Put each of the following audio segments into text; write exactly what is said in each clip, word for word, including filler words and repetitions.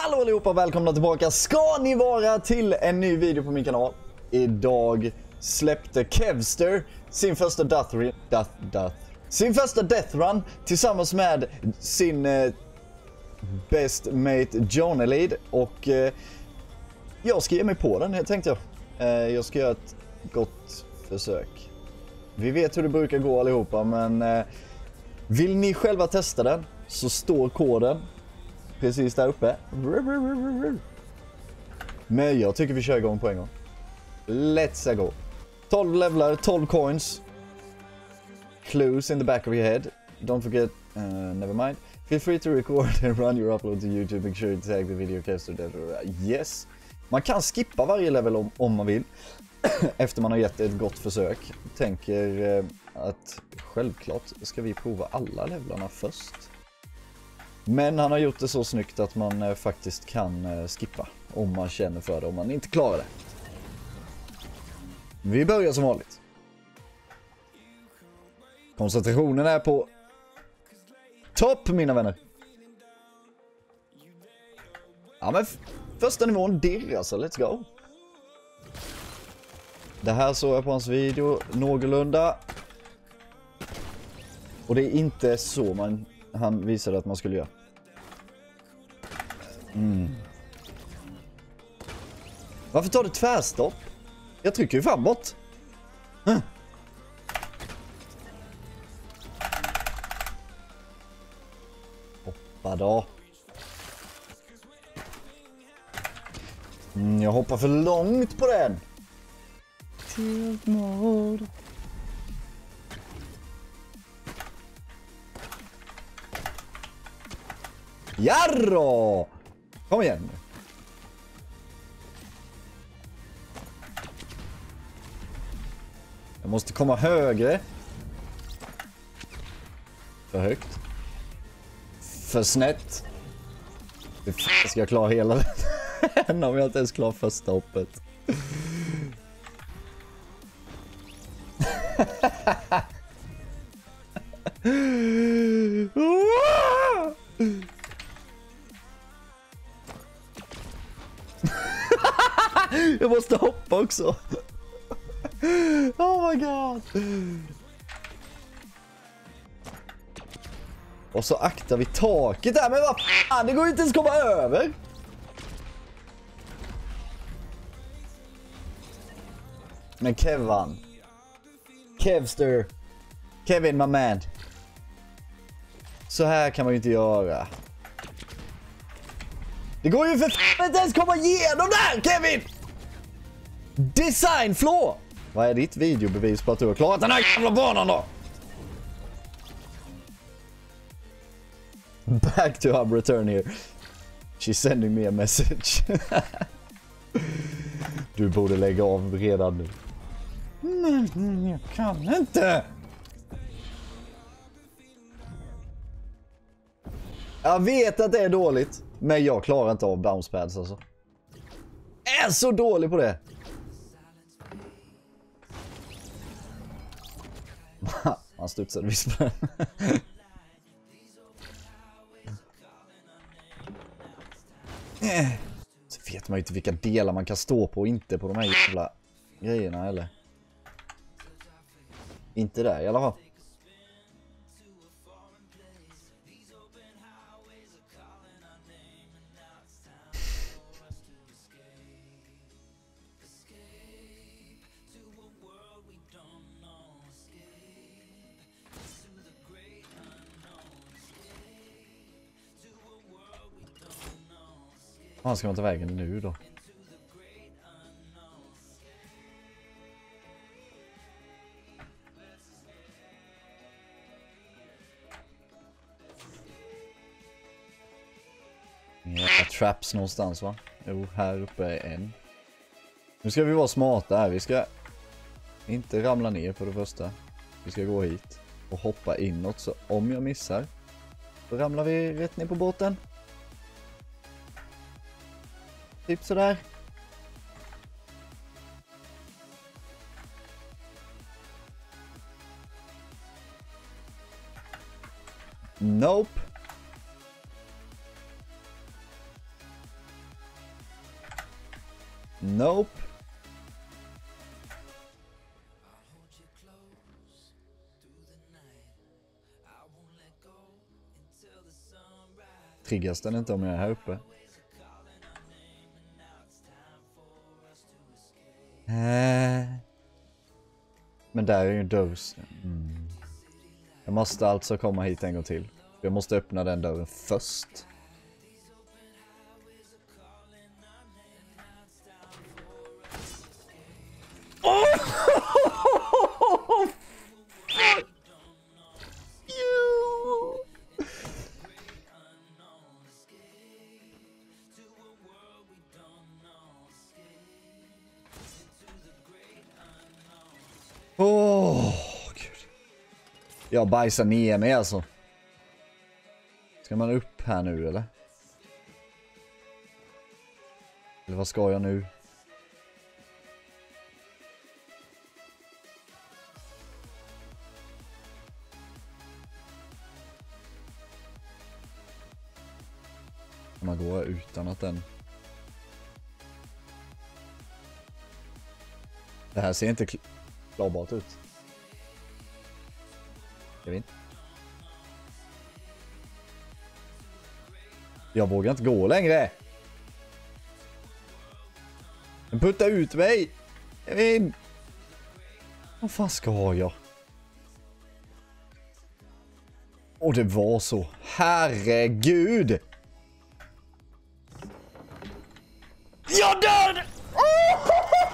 Hallå allihopa, välkomna tillbaka ska ni vara till en ny video på min kanal. Idag släppte Kevster sin första death run, death, death. Sin första death run tillsammans med sin eh, best mate Jonelid. Och eh, jag ska ge mig på den, tänkte jag. Eh, jag ska göra ett gott försök. Vi vet hur det brukar gå allihopa, men eh, vill ni själva testa den så står koden precis där uppe. Men jag tycker vi kör igång på en gång. Let's go. tolv levlar, tolv coins. Clues in the back of your head. Don't forget, uh, never mind. Feel free to record and run your upload to YouTube. Make sure to tag the video Kevster. Yes. Man kan skippa varje level om, om man vill. Efter man har gett ett gott försök. Tänker eh, att självklart ska vi prova alla levlarna först. Men han har gjort det så snyggt att man eh, faktiskt kan eh, skippa om man känner för det, om man inte klarar det. Vi börjar som vanligt. Koncentrationen är på topp, mina vänner. Ja, men första nivån dirr alltså, let's go. Det här såg jag på hans video någorlunda. Och det är inte så man, han visade att man skulle göra. Mm. Varför tar det tvärstopp? Jag trycker ju framåt. Huh. Hoppa då. Mm, jag hoppar för långt på den. Tilt mode. Jarrå! Kom igen. Jag måste komma högre. För högt. För snett. Hur fan ska jag klara hela den? Om jag inte ens klarar första hoppet. Jag måste hoppa också. Oh my god. Och så aktar vi taket där. Men vad fan, det går ju inte ens komma över. Men Kevin. Kevster. Kevin, my man. Så här kan man ju inte göra. Det går ju för fan inte ens komma igenom där, Kevin! Design flaw! Vad är ditt videobevis på att du har klarat den här jävla banan då? Back to hub return here. She's sending me a message. Du borde lägga av redan nu. Men jag kan inte. Jag vet att det är dåligt, men jag klarar inte av bounce pads alltså. Jag är så dålig på det. Han studsade visst på den. Så vet man ju inte vilka delar man kan stå på och inte på de här jävla grejerna, eller? Inte där i alla fall. Han ska man ta vägen nu då. Ja, traps någonstans, va? Jo, här uppe är en. Nu ska vi vara smarta här. Vi ska inte ramla ner på det första. Vi ska gå hit och hoppa inåt, så om jag missar så ramlar vi rätt ner på båten. Typ sådär. Nope. Nope. Triggas den inte om jag är här uppe? Äh. Men där är ju en dörr. Mm. Jag måste alltså komma hit en gång till. Jag måste öppna den dörren först. Oh! Fuck you! Åh, oh, gud. Jag bajsar ner mig alltså. Ska man upp här nu eller? Eller vad ska jag nu? Man går utan att den... Det här ser inte klarbart ut. Jag vet. Jag vågar inte gå längre. Den puttar ut mig. Jag vet. Vad fan ska jag? Och det var så. Herregud. Jag död! Oh!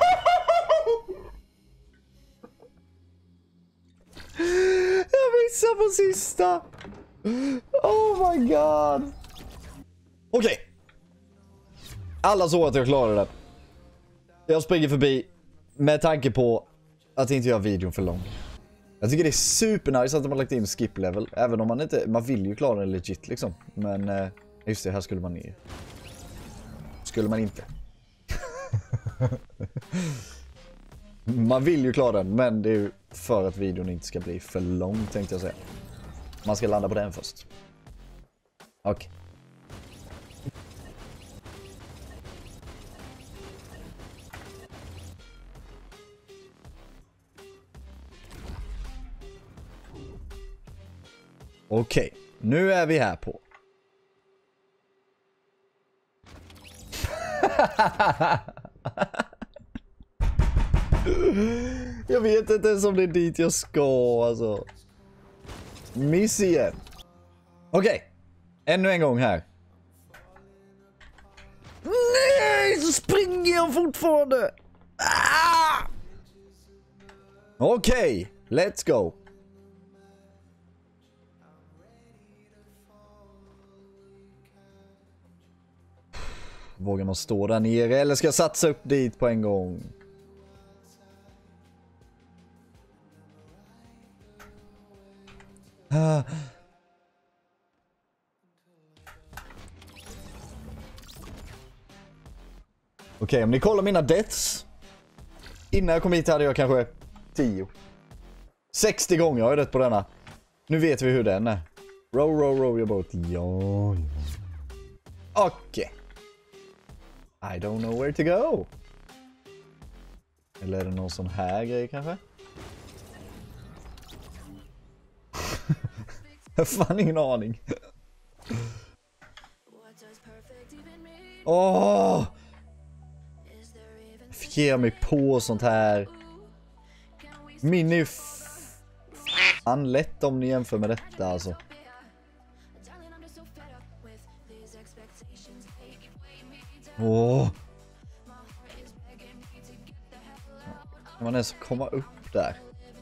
Jag missade på sista. Oh my god. Okej. Okay. Alla såg att jag klarade det. Jag springer förbi med tanke på att inte göra videon för lång. Jag tycker det är supernice att de har lagt in skip level. Även om man inte, man vill ju klara den legit liksom. Men just det, här skulle man ner. Skulle man inte. Man vill ju klara den, men det är ju för att videon inte ska bli för lång, tänkte jag säga. Man ska landa på den först. Okej. Okay. Okej, okay. Nu är vi här på. Jag vet inte ens om det är dit jag ska, alltså. Miss igen. Okej, okay. Ännu en gång här. Nej, så springer jag fortfarande. Ah! Okej, okay. Let's go. Vågar man stå där nere eller ska jag satsa upp dit på en gång? Ah. Okej, okay, om ni kollar mina deaths. Innan jag kom hit hade jag kanske tio. sextio gånger har jag dött på denna. Nu vet vi hur den är. Row, row, row your boat. Ja. Okej. Okay. I don't know where to go. Eller är det någon sån här grej kanske? Jag har fan ingen aning. Åh! Jag fick ge mig på sånt här. Min är ju fan lätt om ni jämför med detta alltså. Åh! Kan man ens komma upp där?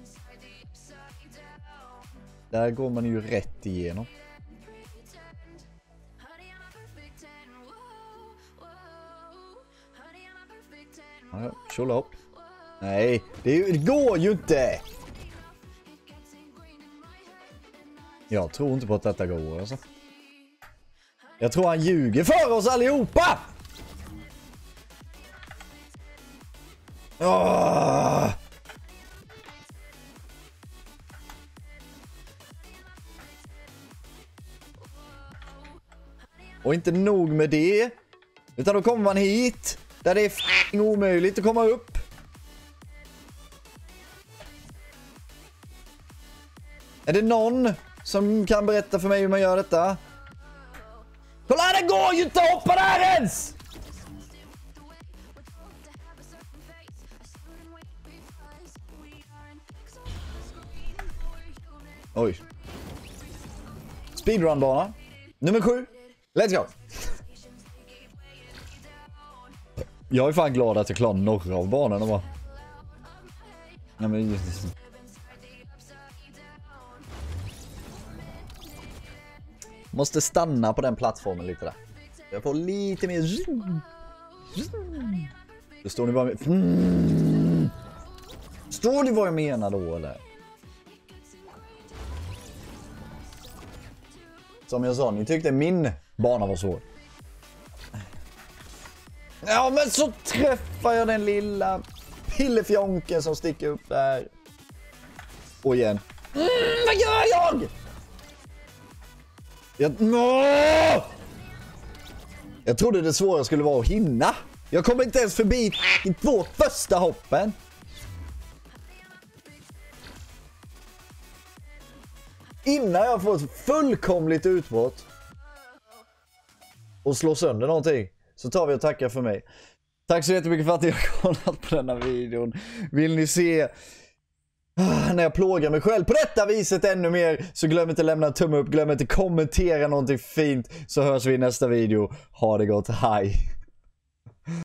Där går man ju rätt igenom. Ja, tjolla hopp. Nej, det, är, det går ju inte! Jag tror inte på att detta går alltså. Jag tror han ljuger för oss allihopa! Åh! Och inte nog med det, utan då kommer man hit Där det är f***ing omöjligt att komma upp. Är det någon som kan berätta för mig hur man gör detta? Kolla, det går ju inte att hoppa där ens! Oj. Speedrun-bana. Nummer sju. Let's go. Jag är fan glad att jag klarar några av banorna bara. Nej, men just det. Måste stanna på den plattformen lite där. Jag får lite mer. Förstår ni vad jag menar? Förstår ni vad jag menar då eller? Som jag sa, ni tyckte min bana var svår. Ja, men så träffar jag den lilla pillefjonken som sticker upp där. Och igen. Mm, vad gör jag? Jag, no! jag trodde det svåra skulle vara att hinna. Jag kommer inte ens förbi i två första hoppen. Innan jag får ett fullkomligt utbrott och slår sönder någonting, så tar vi och tackar för mig. Tack så jättemycket för att ni har kollat på denna videon. Vill ni se ah, när jag plågar mig själv på detta viset ännu mer, så glöm inte lämna en tumme upp, glöm inte kommentera någonting fint, så hörs vi i nästa video. Ha det gott, hej!